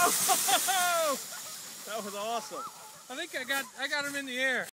Oh, that was awesome. I think I got him in the air.